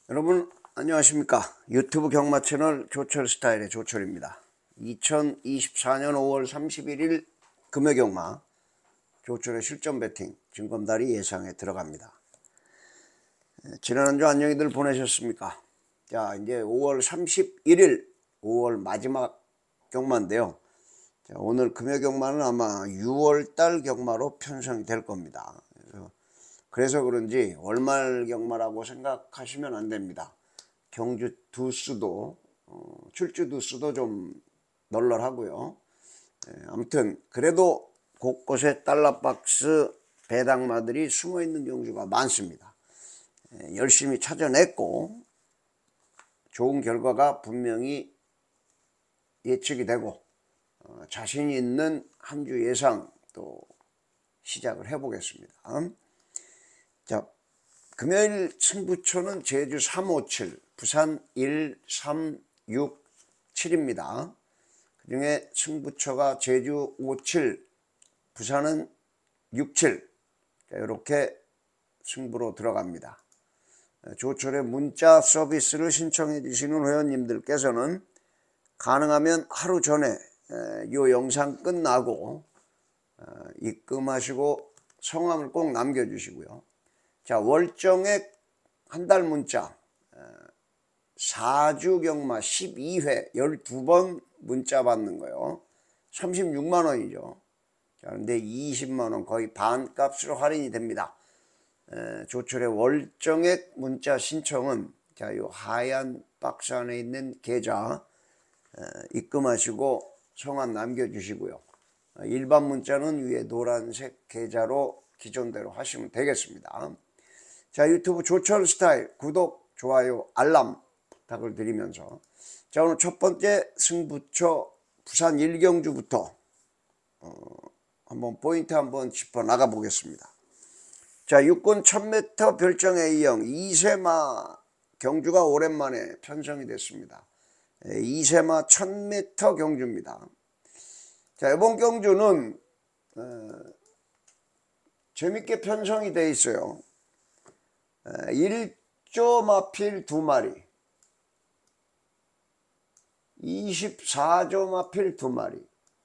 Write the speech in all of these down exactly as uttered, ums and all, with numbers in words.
여러분 안녕하십니까. 유튜브 경마 채널 조철 스타일의 조철입니다. 이천이십사 년 오월 삼십일일 금요경마 조철의 실전 배팅 진검다리 예상에 들어갑니다. 지난 한 주 안녕히들 보내셨습니까? 자, 이제 오월 삼십일일 오월 마지막 경마인데요. 자, 오늘 금요경마는 아마 유월달 경마로 편성이 될 겁니다. 그래서, 그래서 그런지 월말 경마라고 생각하시면 안 됩니다. 경주 두수도 어, 출주 두수도 좀 널널하고요. 예, 아무튼 그래도 곳곳에 달러박스 배당마들이 숨어있는 경주가 많습니다. 예, 열심히 찾아냈고 좋은 결과가 분명히 예측이 되고 어, 자신 있는 한 주 예상 또 시작을 해보겠습니다. 자, 금요일 승부처는 제주 삼오칠, 부산 일, 삼, 육, 칠입니다. 그 중에 승부처가 제주 오칠, 부산은 육칠, 이렇게 승부로 들어갑니다. 조철의 문자 서비스를 신청해 주시는 회원님들께서는 가능하면 하루 전에 이 영상 끝나고 입금하시고 성함을 꼭 남겨주시고요. 자, 월정액 한 달 문자 사 주 경마 십이 회 열두 번 문자 받는 거요. 삼십육만 원이죠. 자, 근데 이십만 원 거의 반값으로 할인이 됩니다. 에, 조철의 월정액 문자 신청은 자, 요 하얀 박스 안에 있는 계좌 에, 입금하시고 성함 남겨주시고요. 일반 문자는 위에 노란색 계좌로 기존대로 하시면 되겠습니다. 자, 유튜브 조철 스타일 구독, 좋아요, 알람 부탁을 드리면서 자, 오늘 첫 번째 승부처 부산 일경주부터 어, 한번 포인트 한번 짚어 나가 보겠습니다. 자, 육군 천 미터 별정 A형 이세마 경주가 오랜만에 편성이 됐습니다. 이세마 천 미터 경주입니다. 자, 이번 경주는 어, 재밌게 편성이 되어 있어요. 일 조 마필 두 마리, 이십사 조 마필 두 마리,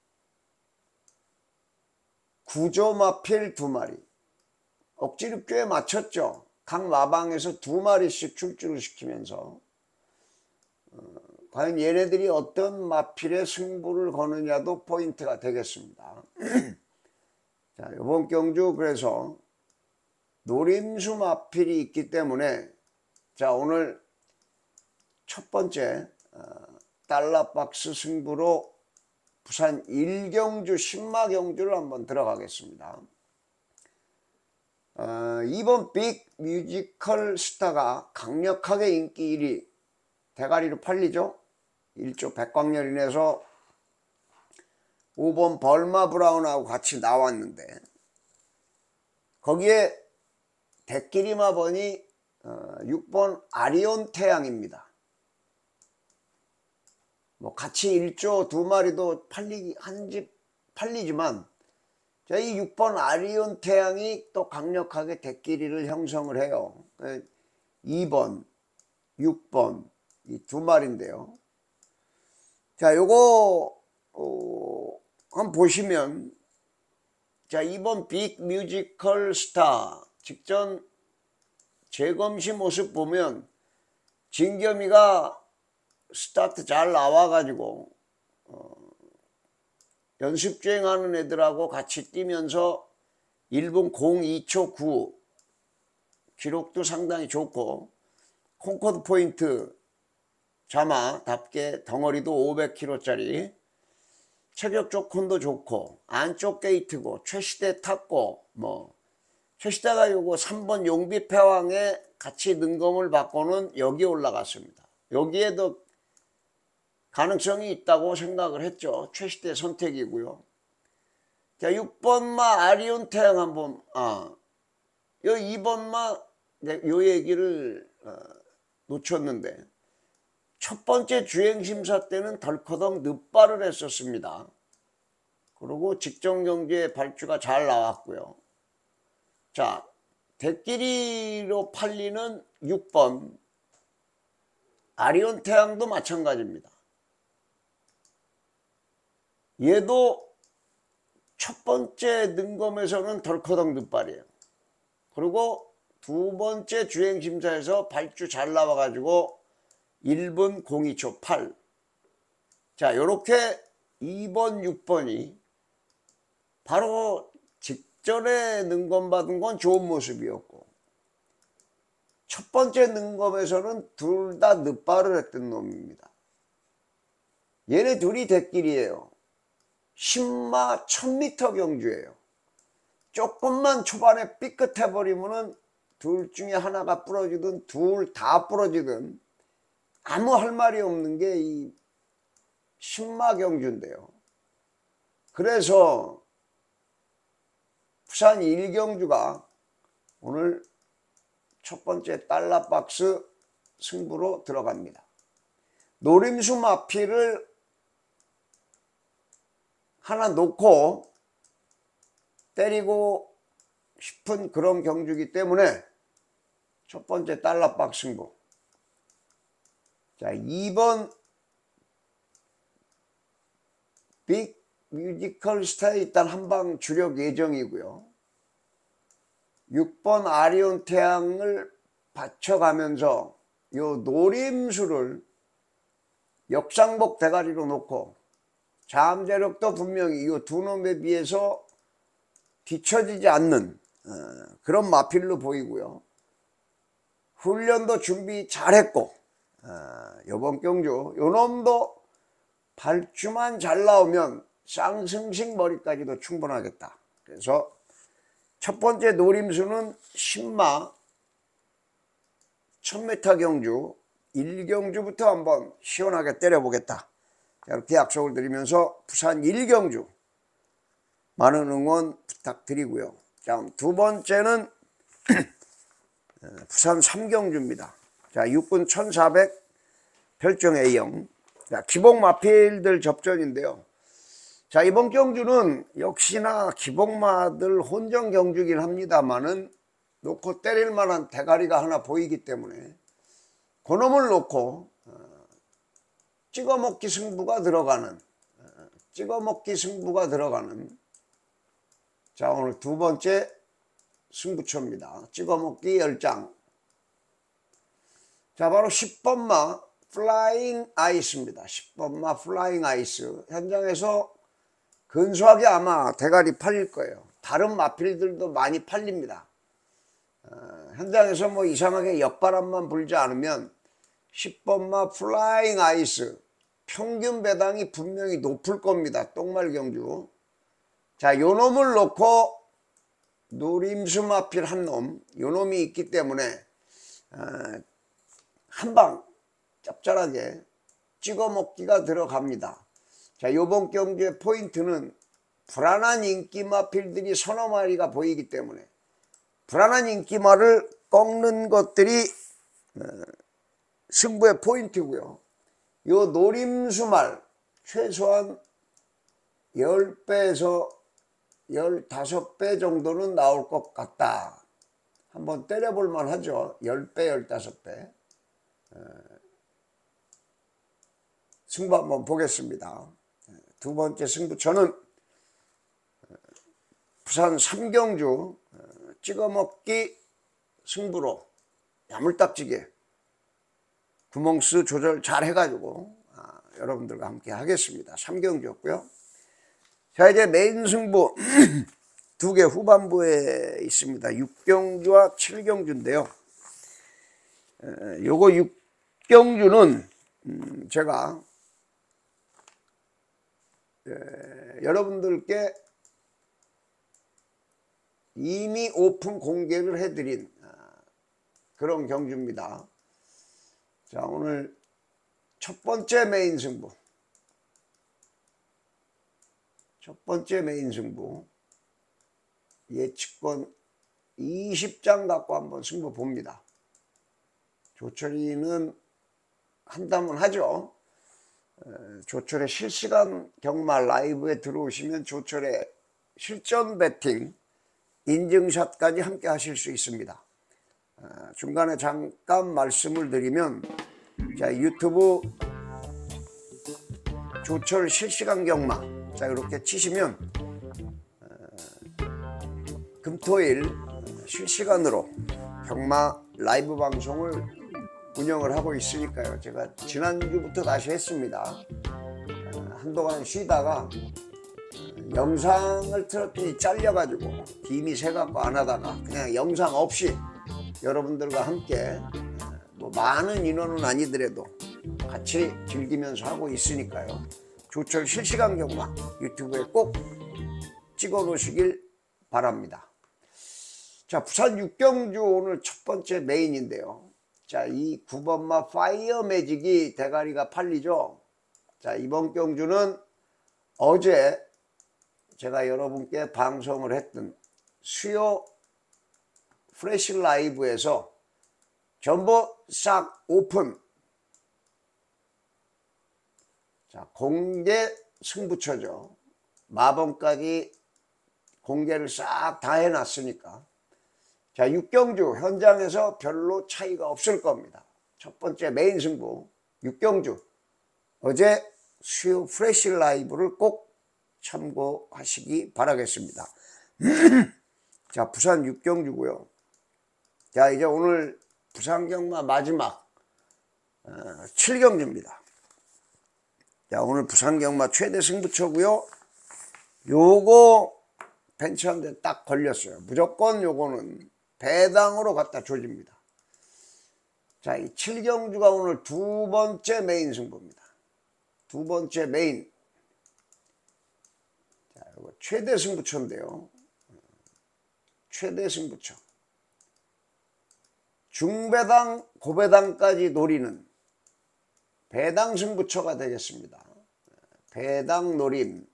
구 조 마필 두 마리. 억지로 꽤 맞췄죠. 각 마방에서 두 마리씩 출주를 시키면서 어, 과연 얘네들이 어떤 마필의 승부를 거느냐도 포인트가 되겠습니다. 자, 이번 경주 그래서 노림수 마필이 있기 때문에 자, 오늘 첫 번째 어, 달러박스 승부로 부산 일경주 신마경주를 한번 들어가겠습니다. 어, 이번 빅 뮤지컬 스타가 강력하게 인기 일 위 대가리로 팔리죠. 일 조 백광열인에서 오 번 벌마 브라운하고 같이 나왔는데 거기에 대끼리 마번이 어, 육 번 아리온 태양입니다. 뭐 같이 일 조 두 마리도 팔리 한 집 팔리지만 자, 이 육 번 아리온 태양이 또 강력하게 대끼리를 형성을 해요. 이 번, 육 번 이 두 마리인데요. 자, 요거 어, 한번 보시면 자, 이번 빅 뮤지컬 스타 직전 재검시 모습 보면 진겸이가 스타트 잘 나와가지고 어, 연습주행하는 애들하고 같이 뛰면서 일 분 공이 초 구 기록도 상당히 좋고 콩코드 포인트 자마답게 덩어리도 오백 킬로그램짜리 체격 조건도 좋고 안쪽 게이트고 최시대 탔고 뭐 최시대가 요거 삼 번 용비 패왕에 같이 능검을 받고는 여기 올라갔습니다. 여기에도 가능성이 있다고 생각을 했죠. 최시대 선택이고요. 자, 육 번마 아리온 태양 한번 아, 요 이 번마 요 얘기를 어, 놓쳤는데 첫 번째 주행심사 때는 덜커덕 늦발을 했었습니다. 그리고 직전 경기에 발주가 잘 나왔고요. 자, 대끼리로 팔리는 육 번 아리온 태양도 마찬가지입니다. 얘도 첫 번째 능검에서는 덜커덕 늦발이에요. 그리고 두 번째 주행심사에서 발주 잘 나와가지고 일 분 공이 초 팔. 자, 요렇게 이 번, 육 번이 바로 직전에 능검 받은 건 좋은 모습이었고, 첫 번째 능검에서는 둘 다 늦발을 했던 놈입니다. 얘네 둘이 대끼리예요. 신마 천 미터 경주예요. 조금만 초반에 삐끗해버리면은 둘 중에 하나가 부러지든 둘 다 부러지든 아무 할 말이 없는 게 이 신마 경주인데요. 그래서 부산 일 경주가 오늘 첫 번째 달러박스 승부로 들어갑니다. 노림수 마피를 하나 놓고 때리고 싶은 그런 경주이기 때문에 첫 번째 달러박스 승부. 자, 이 번 빅 뮤지컬 스타에 일단 한방 주력 예정이고요. 육 번 아리온 태양을 받쳐가면서 요 노림수를 역상복 대가리로 놓고 잠재력도 분명히 이 두 놈에 비해서 뒤처지지 않는 어, 그런 마필로 보이고요. 훈련도 준비 잘했고 어, 요번 경주 요 놈도 발주만 잘 나오면 쌍승식 머리까지도 충분하겠다. 그래서 첫 번째 노림수는 신마 천 미터 경주 일 경주부터 한번 시원하게 때려보겠다. 이렇게 약속을 드리면서 부산 일 경주 많은 응원 부탁드리고요. 자, 두 번째는 부산 삼 경주입니다. 자, 육군 천사백 별정 A형. 자, 기복 마필들 접전인데요. 자, 이번 경주는 역시나 기복마들 혼전 경주긴 합니다만은 놓고 때릴 만한 대가리가 하나 보이기 때문에 그놈을 놓고 어, 찍어먹기 승부가 들어가는 어, 찍어먹기 승부가 들어가는 자, 오늘 두 번째 승부처입니다. 찍어먹기 열 장. 자, 바로 십 번마 플라잉 아이스입니다. 십 번마 플라잉 아이스. 현장에서 근소하게 아마 대가리 팔릴 거예요. 다른 마필들도 많이 팔립니다. 어, 현장에서 뭐 이상하게 역바람만 불지 않으면 십 번마 플라잉 아이스 평균 배당이 분명히 높을 겁니다. 똥말 경주. 자, 요 놈을 놓고 노림수 마필 한 놈, 요 놈이 있기 때문에 어, 한방 짭짤하게 찍어먹기가 들어갑니다. 자, 요번 경주의 포인트는 불안한 인기마필들이 서너 마리가 보이기 때문에 불안한 인기마를 꺾는 것들이 승부의 포인트고요. 요 노림수말 최소한 십 배에서 십오 배 정도는 나올 것 같다. 한번 때려볼 만하죠. 십 배, 십오 배. 승부 한번 보겠습니다. 두 번째 승부처는 부산 삼 경주 찍어먹기 승부로 야물딱지게 구멍수 조절 잘 해가지고 아, 여러분들과 함께 하겠습니다. 삼 경주였고요. 자, 이제 메인 승부 두 개 후반부에 있습니다. 육 경주와 칠 경주인데요. 에, 요거 육 경주는 음, 제가 에, 여러분들께 이미 오픈 공개를 해드린 아, 그런 경주입니다. 자, 오늘 첫 번째 메인 승부 첫 번째 메인 승부 예측권 이십 장 갖고 한번 승부 봅니다. 조철이는 한다면 하죠. 조철의 실시간 경마 라이브에 들어오시면 조철의 실전 배팅 인증샷까지 함께 하실 수 있습니다. 중간에 잠깐 말씀을 드리면 자, 유튜브 조철 실시간 경마, 자, 이렇게 치시면 어, 금토일 실시간으로 경마 라이브 방송을 운영을 하고 있으니까요. 제가 지난주부터 다시 했습니다. 어, 한동안 쉬다가 영상을 틀었더니 잘려가지고 김이 새갖고 안 하다가 그냥 영상 없이 여러분들과 함께 뭐 많은 인원은 아니더라도 같이 즐기면서 하고 있으니까요. 조철 실시간 경마 유튜브에 꼭 찍어 놓으시길 바랍니다. 자, 부산 육경주 오늘 첫 번째 메인인데요. 자, 이 구 번마 파이어 매직이 대가리가 팔리죠. 자, 이번 경주는 어제 제가 여러분께 방송을 했던 수요 프레시 라이브에서 전부 싹 오픈, 자, 공개 승부처죠. 마번까지 공개를 싹 다 해놨으니까, 자, 육경주 현장에서 별로 차이가 없을 겁니다. 첫 번째 메인 승부 육경주, 어제 수요 프레시 라이브를 꼭 참고하시기 바라겠습니다. 자, 부산 육경주고요. 자, 이제 오늘 부산 경마 마지막 어, 칠 경주입니다. 자, 오늘 부산 경마 최대 승부처고요. 요거 벤치한테 딱 걸렸어요. 무조건 요거는 배당으로 갖다 조집니다. 자, 이 칠 경주가 오늘 두 번째 메인 승부입니다. 두 번째 메인. 최대 승부처인데요. 최대 승부처. 중배당, 고배당까지 노리는 배당 승부처가 되겠습니다. 배당 노림.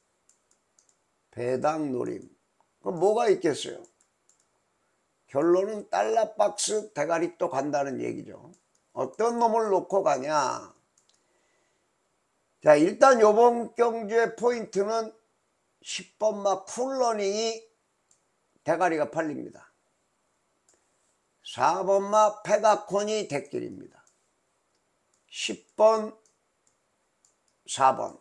배당 노림. 그럼 뭐가 있겠어요? 결론은 달러박스 대가리 또 간다는 얘기죠. 어떤 놈을 놓고 가냐? 자, 일단 요번 경주의 포인트는 십 번마 쿨러닝이 대가리가 팔립니다. 사 번마 페가콘이 대길입니다. 십 번, 사 번.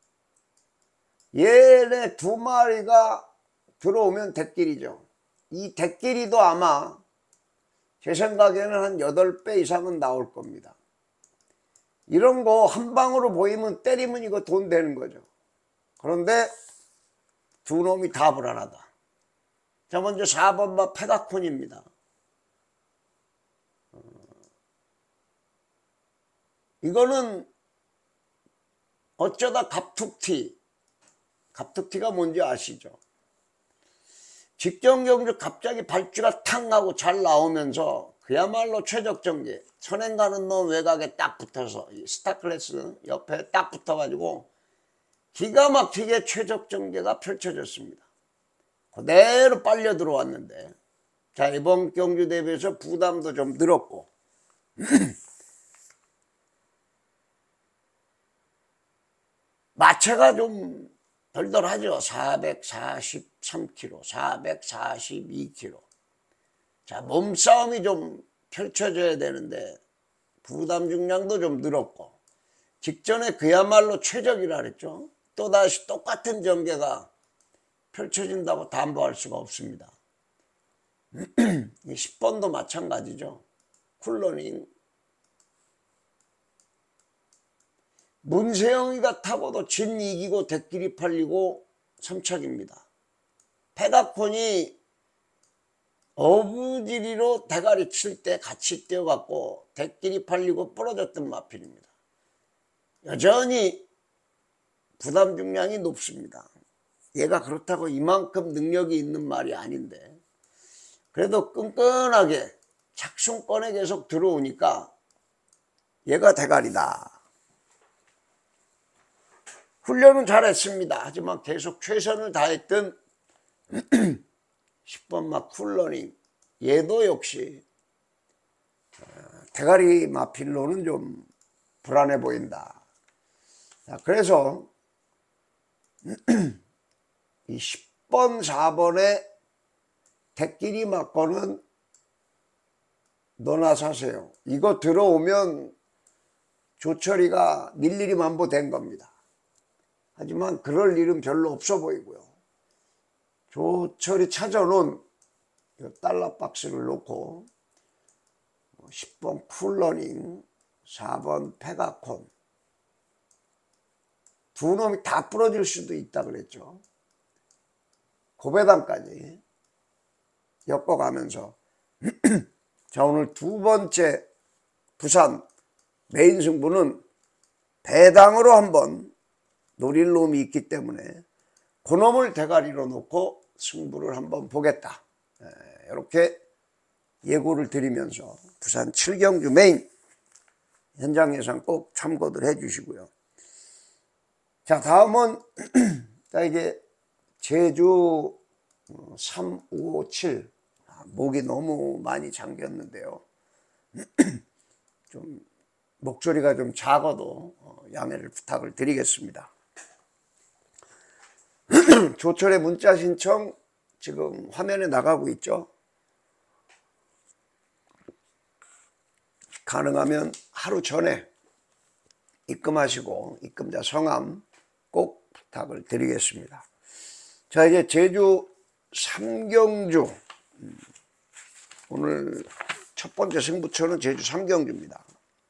얘네 두 마리가 들어오면 대길이죠. 이 대길이도 아마 제 생각에는 한 여덟 배 이상은 나올 겁니다. 이런 거 한 방으로 보이면 때리면 이거 돈 되는 거죠. 그런데 두 놈이 다 불안하다. 자, 먼저 사 번마 페가콘입니다. 어, 이거는 어쩌다 갑툭튀. 갑툭튀가 뭔지 아시죠? 직전 경주 갑자기 발주가 탁 나고 잘 나오면서 그야말로 최적정제. 선행 가는 놈 외곽에 딱 붙어서 스타클래스 옆에 딱 붙어가지고 기가 막히게 최적정제가 펼쳐졌습니다. 그대로 빨려 들어왔는데, 자, 이번 경주 대비해서 부담도 좀 늘었고 마체가 좀 덜덜하죠. 사백사십삼 킬로그램, 사백사십이 킬로그램. 자, 몸싸움이 좀 펼쳐져야 되는데 부담 중량도 좀 늘었고, 직전에 그야말로 최적이라 그랬죠. 또다시 똑같은 전개가 펼쳐진다고 담보할 수가 없습니다. 십 번도 마찬가지죠. 쿨러닝. 문세영이가 타고도 진 이기고 대길이 팔리고 삼척입니다. 페가콘이 어부지리로 대가리 칠 때 같이 뛰어갖고 대길이 팔리고 부러졌던 마필입니다. 여전히 부담 중량이 높습니다. 얘가 그렇다고 이만큼 능력이 있는 말이 아닌데, 그래도 끈끈하게 착순권에 계속 들어오니까 얘가 대가리다. 훈련은 잘했습니다. 하지만 계속 최선을 다했던 십 번마 쿨러닝, 얘도 역시 대가리 마필로는 좀 불안해 보인다. 자, 그래서 이 십 번, 사 번에 대끼리 맞고는 너나 사세요. 이거 들어오면 조철이가 밀일이 만보된 겁니다. 하지만 그럴 일은 별로 없어 보이고요. 조철이 찾아놓은 달러 박스를 놓고 십 번 쿨러닝, 사 번 페가콘, 두 놈이 다 부러질 수도 있다 그랬죠. 고배당까지 엮어가면서 자, 오늘 두 번째 부산 메인 승부는 배당으로 한번 노릴 놈이 있기 때문에 그놈을 대가리로 놓고 승부를 한번 보겠다. 이렇게 예고를 드리면서 부산 칠 경주 메인 현장 예상 꼭 참고들 해 주시고요. 자, 다음은 자, 이제 제주 삼, 오, 칠 목이 너무 많이 잠겼는데요. 좀 목소리가 좀 작아도 양해를 부탁을 드리겠습니다. 조철의 문자 신청 지금 화면에 나가고 있죠. 가능하면 하루 전에 입금하시고 입금자 성함 꼭 부탁을 드리겠습니다. 자, 이제 제주 삼 경주 오늘 첫 번째 승부처는 제주 삼 경주입니다.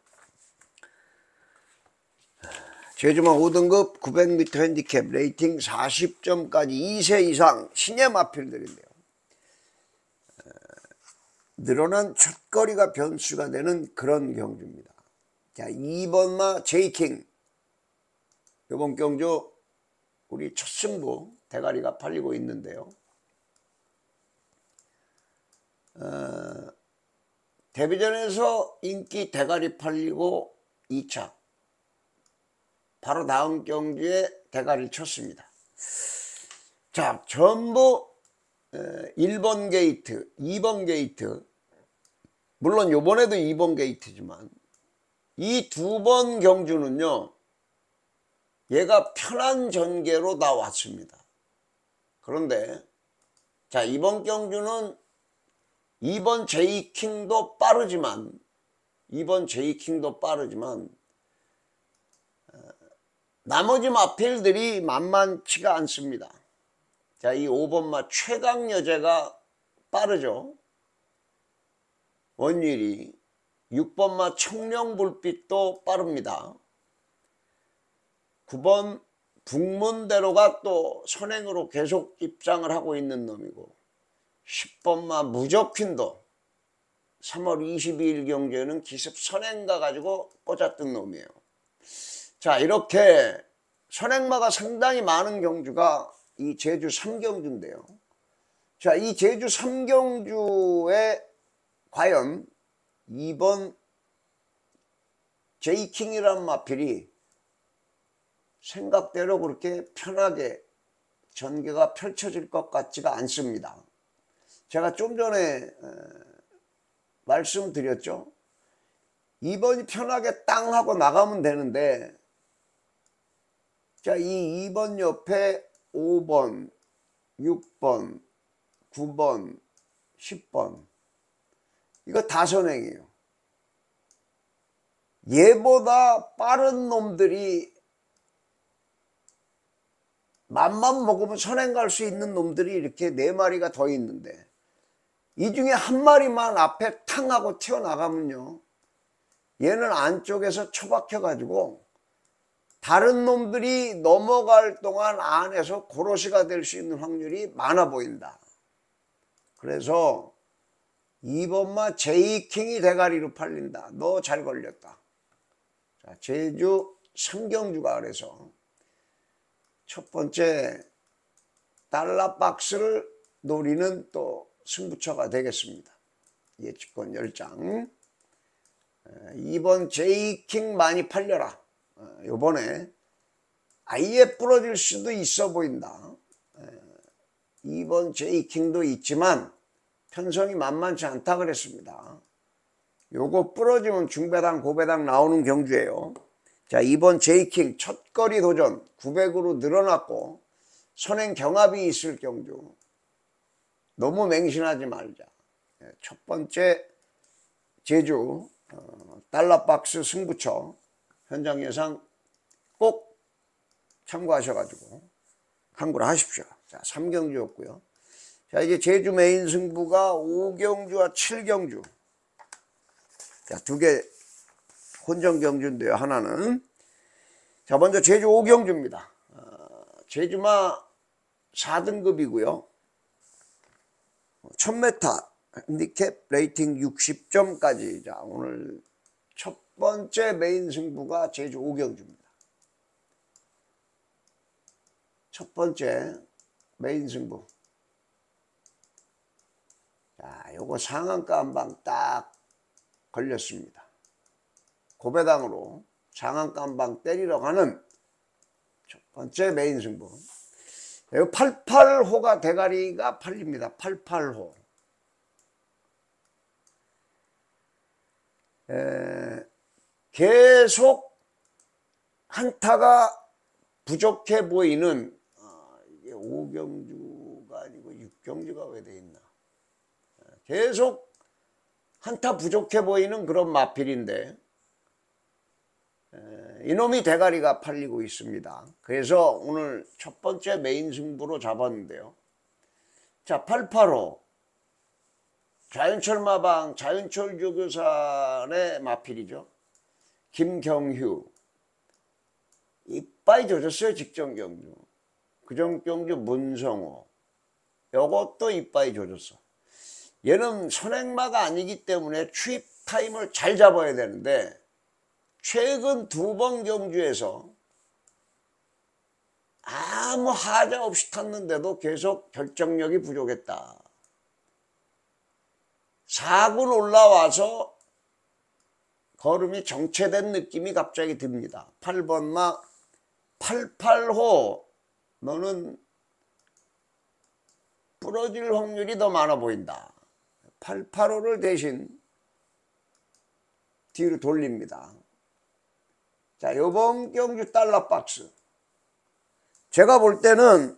제주만 오 등급 구백 미터 핸디캡 레이팅 사십 점까지 이 세 이상 신예 마필들인데요. 늘어난 첫거리가 변수가 되는 그런 경주입니다. 자, 이 번마 제이킹 이번 경주 우리 첫 승부 대가리가 팔리고 있는데요. 어, 데뷔전에서 인기 대가리 팔리고 이 차 바로 다음 경주에 대가리를 쳤습니다. 자, 전부 일 번 게이트, 이 번 게이트, 물론 요번에도 이 번 게이트지만 이 두 번 경주는요, 얘가 편한 전개로 나왔습니다. 그런데 자, 이번 경주는 이 번 제이킹도 빠르지만 이 번 제이킹도 빠르지만 나머지 마필들이 만만치가 않습니다. 자, 이 오 번마 최강 여제가 빠르죠. 원율이 육 번마 청룡불빛도 빠릅니다. 구 번 북문대로가 또 선행으로 계속 입장을 하고 있는 놈이고 십 번마 무적퀸도 삼월 이십이일 경주에는 기습 선행 가가지고 꽂았던 놈이에요. 자, 이렇게 선행마가 상당히 많은 경주가 이 제주 삼 경주인데요. 자, 이 제주 삼 경주에 과연 이 번 제이킹이란 마필이 생각대로 그렇게 편하게 전개가 펼쳐질 것 같지가 않습니다. 제가 좀 전에 말씀드렸죠. 이 번이 편하게 땅 하고 나가면 되는데, 자, 이 이 번 옆에 오 번, 육 번, 구 번, 십 번 이거 다 선행이에요. 얘보다 빠른 놈들이 맘만 먹으면 선행 갈 수 있는 놈들이 이렇게 네 마리가 더 있는데 이 중에 한 마리만 앞에 탕 하고 튀어나가면요, 얘는 안쪽에서 처박혀 가지고 다른 놈들이 넘어갈 동안 안에서 고로시가 될 수 있는 확률이 많아 보인다. 그래서 이 번마 제이킹이 대가리로 팔린다. 너 잘 걸렸다. 자, 제주 삼 경주가 그래서 첫 번째 달러 박스를 노리는 또 승부처가 되겠습니다. 예측권 열 장. 이 번 제이킹 많이 팔려라. 요번에 아예 부러질 수도 있어 보인다. 이 번 제이킹도 있지만 편성이 만만치 않다 그랬습니다. 요거 부러지면 중배당 고배당 나오는 경주예요. 자, 이 번 제이킹 첫거리 도전 구백으로 늘어났고 선행 경합이 있을 경주. 너무 맹신하지 말자. 첫 번째 제주 달러박스 승부처 현장 예상 꼭 참고하셔가지고 항구를 하십시오. 자, 삼 경주였고요. 자, 이제 제주 메인 승부가 오 경주와 칠 경주. 자, 두 개 혼전 경주인데요. 하나는. 자, 먼저 제주 오 경주입니다. 어, 제주마 사 등급이고요. 천 미터 핸디캡 레이팅 육십 점까지. 자, 오늘 첫 번째 메인 승부가 제주 오 경주입니다. 첫 번째 메인 승부. 자, 요거 상한가 한 방 딱 걸렸습니다. 고배당으로 상한가 한 방 때리러 가는 첫 번째 메인 승부. 요 팔십팔 호가 대가리가 팔립니다. 팔십팔 호. 에, 계속 한타가 부족해 보이는, 아, 이게 오 경주가 아니고 육 경주가 왜 돼 있나. 계속 한타 부족해 보이는 그런 마필인데, 에, 이놈이 대가리가 팔리고 있습니다. 그래서 오늘 첫 번째 메인 승부로 잡았는데요. 자, 팔십팔 호 자윤철 마방, 자윤철 조교사의 마필이죠. 김경휴. 이빠이 조졌어요. 직전 경주. 그전 경주 문성호. 요것도 이빠이 조졌어. 얘는 선행마가 아니기 때문에 추입 타임을 잘 잡아야 되는데, 최근 두 번 경주에서 아무 하자 없이 탔는데도 계속 결정력이 부족했다. 사 군 올라와서 걸음이 정체된 느낌이 갑자기 듭니다. 팔 번마 팔십팔 호 너는 부러질 확률이 더 많아 보인다. 팔십팔 호를 대신 뒤로 돌립니다. 자, 요번 경주 달러 박스. 제가 볼 때는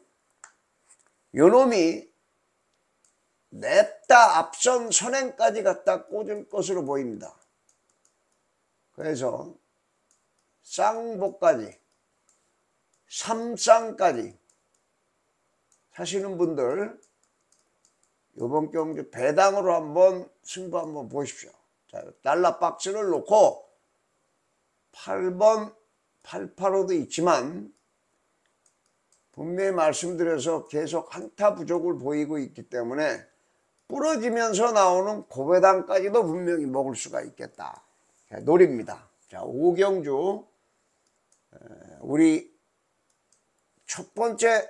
요놈이 냈다 앞선 선행까지 갖다 꽂을 것으로 보입니다. 그래서 쌍복까지, 삼쌍까지 사시는 분들 요번 경주 배당으로 한번 승부 한번 보십시오. 자, 달러 박스를 놓고 팔 번, 팔십팔 호도 있지만 분명히 말씀드려서 계속 한타 부족을 보이고 있기 때문에 부러지면서 나오는 고배당까지도 분명히 먹을 수가 있겠다. 자, 노립니다. 자, 오 경주 우리 첫 번째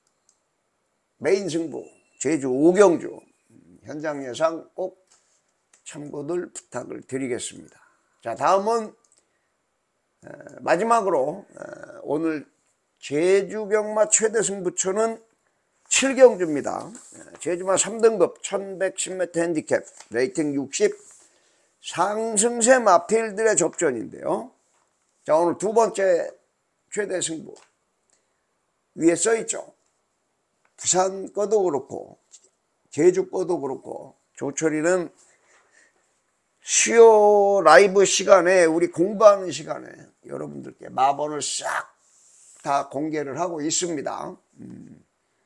메인 승부 제주 오 경주 현장 예상 꼭 참고들 부탁을 드리겠습니다. 자, 다음은 마지막으로 오늘 제주 경마 최대 승부처는 칠 경주입니다. 제주마 삼 등급 천백십 미터 핸디캡 레이팅 육십 상승세 마필들의 접전인데요. 자, 오늘 두 번째 최대 승부 위에 써있죠. 부산 거도 그렇고 제주 거도 그렇고 조철이는 수요 라이브 시간에 우리 공부하는 시간에 여러분들께 마번을 싹 다 공개를 하고 있습니다. 음.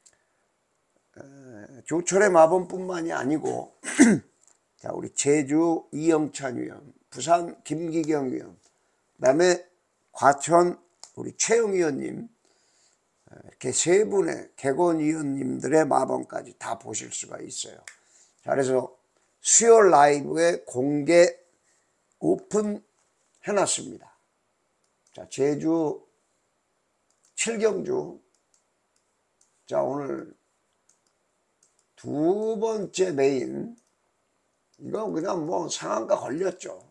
조철의 마번뿐만이 아니고 자, 우리 제주 이영찬 위원, 부산 김기경 위원, 그다음에 과천 우리 최영 위원님, 이렇게 세 분의 객원 위원님들의 마번까지 다 보실 수가 있어요. 자, 그래서 수요 라이브에 공개 오픈 해놨습니다. 자, 제주 칠 경주. 자, 오늘 두 번째 메인. 이건 그냥 뭐 상한가 걸렸죠.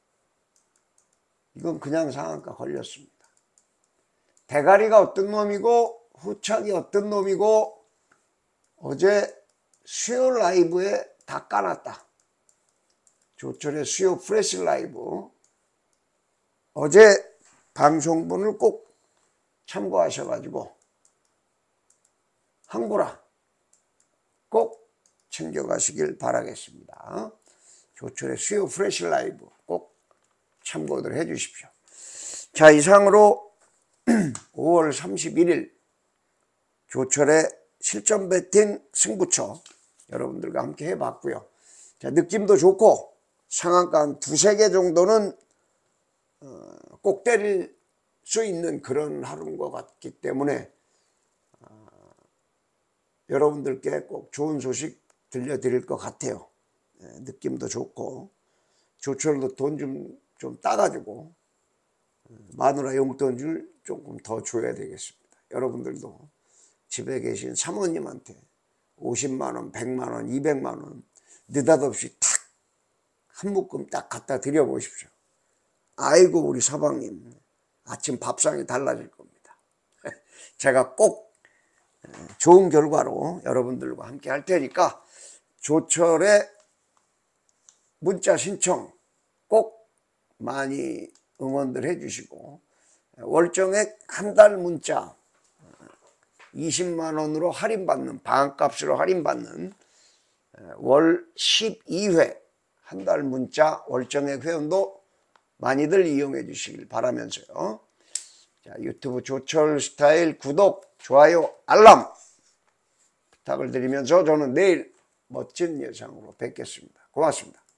이건 그냥 상한가 걸렸습니다. 대가리가 어떤 놈이고 후착이 어떤 놈이고 어제 수요 라이브에 다 까놨다. 조철의 수요 프레시 라이브 어제 방송분을 꼭 참고하셔가지고 항구라 꼭 챙겨가시길 바라겠습니다. 조철의 수요 프레시 라이브 꼭 참고들 해주십시오. 자, 이상으로 오월 삼십일일 조철의 실전 배팅 승부처 여러분들과 함께 해봤고요. 자, 느낌도 좋고 상한가 한 두세 개 정도는 어, 꼭 때릴 수 있는 그런 하루인 것 같기 때문에 어, 여러분들께 꼭 좋은 소식 들려드릴 것 같아요. 네, 느낌도 좋고 조철도 돈 좀 좀 따가지고 마누라 용돈을 조금 더 줘야 되겠습니다. 여러분들도 집에 계신 사모님한테 오십만 원, 백만 원, 이백만 원 느닷없이 탁 한 묶음 딱 갖다 드려 보십시오. 아이고 우리 서방님 아침 밥상이 달라질 겁니다. 제가 꼭 좋은 결과로 여러분들과 함께 할 테니까 조철의 문자 신청 꼭 많이 응원들 해주시고 월정액 한 달 문자 이십만 원으로 할인받는 반값으로 할인받는 월 십이 회 한 달 문자 월정액 회원도 많이들 이용해 주시길 바라면서요. 자, 유튜브 조철 스타일 구독, 좋아요, 알람 부탁을 드리면서 저는 내일 멋진 예상으로 뵙겠습니다. 고맙습니다.